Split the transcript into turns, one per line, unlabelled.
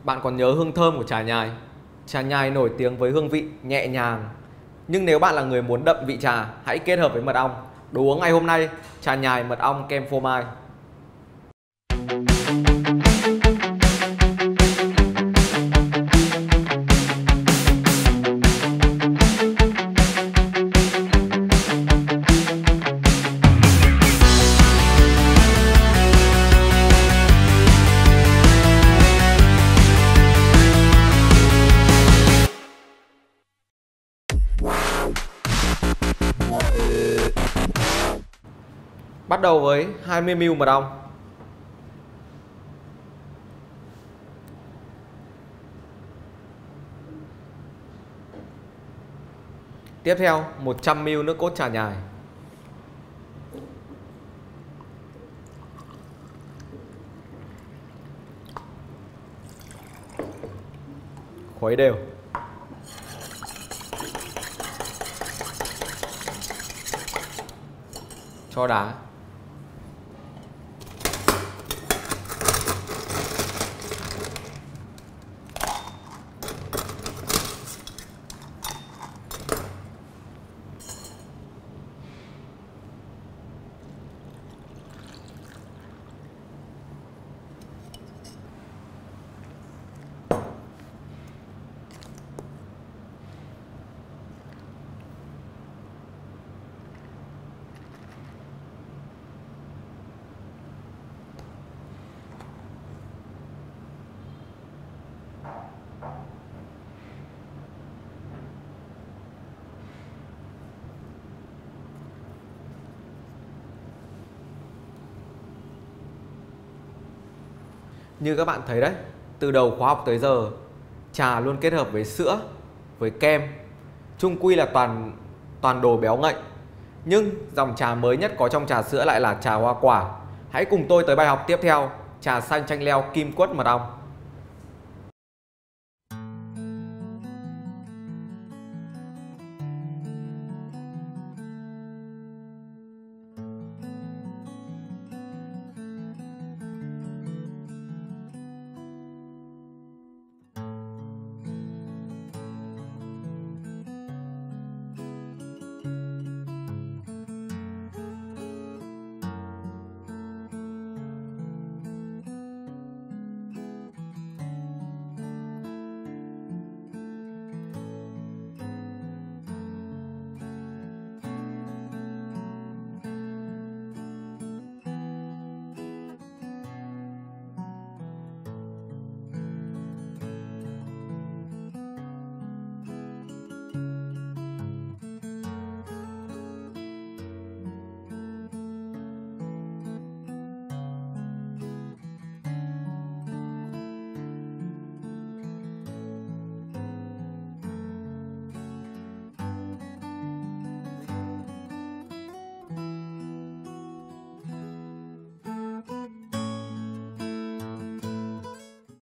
Bạn còn nhớ hương thơm của trà nhài? Trà nhài nổi tiếng với hương vị nhẹ nhàng. Nhưng nếu bạn là người muốn đậm vị trà, hãy kết hợp với mật ong. Đồ uống ngày hôm nay, trà nhài mật ong kem phô mai. Bắt đầu với 20ml mật ong. Tiếp theo 100ml nước cốt trà nhài. Khuấy đều. Cho đá. Như các bạn thấy đấy, từ đầu khóa học tới giờ, trà luôn kết hợp với sữa, với kem. Chung quy là toàn đồ béo ngậy. Nhưng dòng trà mới nhất có trong trà sữa lại là trà hoa quả. Hãy cùng tôi tới bài học tiếp theo, trà xanh chanh leo kim quất mật ong.